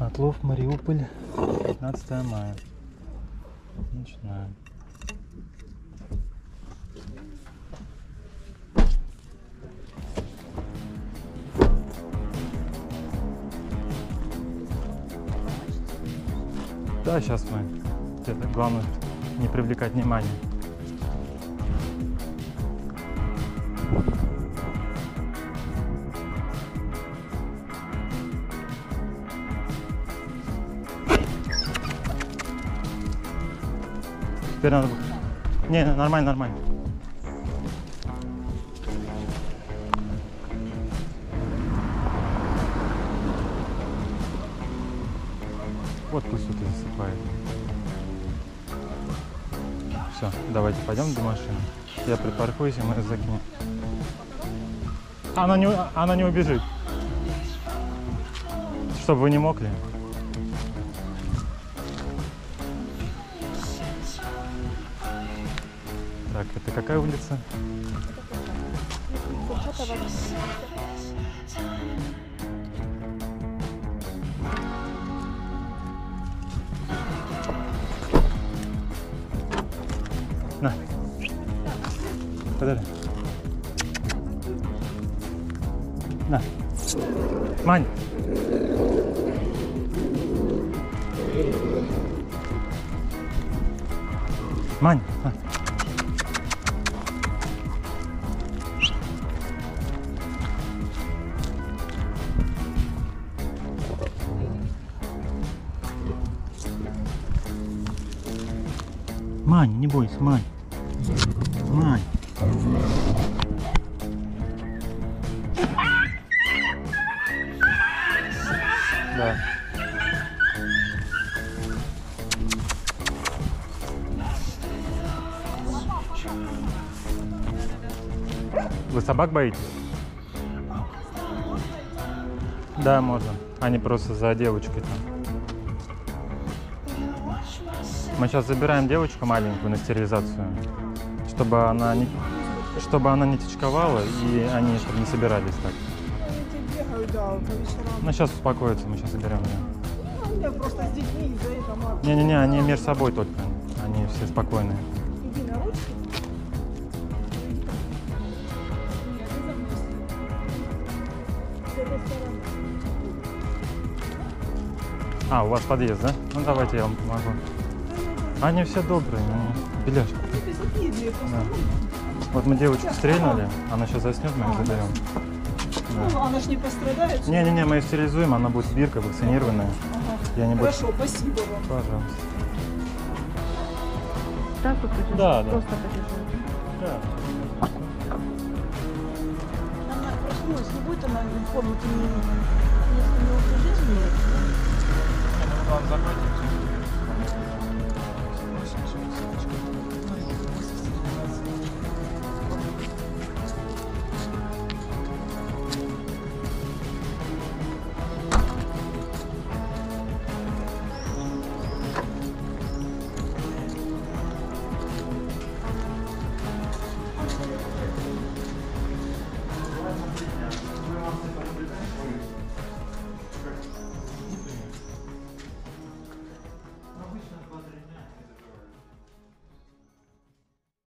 Отлов, Мариуполь, 15 мая. Начинаем. Да, сейчас мы. Это главное не привлекать внимание. Теперь надо... Не, нормально, нормально. Вот пусть тут и засыпает. Все, давайте пойдем до машины. Я припаркуюсь, и мы закинем. Она не убежит. Чтобы вы не мокли. Так, это какая улица? На. Подожди. На. Мань. Мань. На. Мань, не бойся, Мань. Мань. Да. Вы собак боитесь? Да, можно. Они просто за девочкой там. Мы сейчас забираем девочку маленькую на стерилизацию, чтобы она не тичковала, и они чтобы не собирались так. Ну сейчас успокоится, мы сейчас заберем ее. Просто с детьми из-за этого. Не-не-не, они между собой только, они все спокойные. Иди на ручки. А, у вас подъезд, да? Ну давайте я вам помогу. Они все добрые, беляшки. Да. Вот мы девочку стрельнули, она сейчас заснет, мы ее заберем. Да. Ну, она же не пострадает? Не-не-не, мы ее стерилизуем, она будет бирка, вакцинированная. Ага. Я не Хорошо, буду... спасибо вам. Пожалуйста. Так вот подержи? Да, да. Просто подержи. Да. Она проснулась, не будет она в комнате, если не убежишь, нет. Ладно, закройте.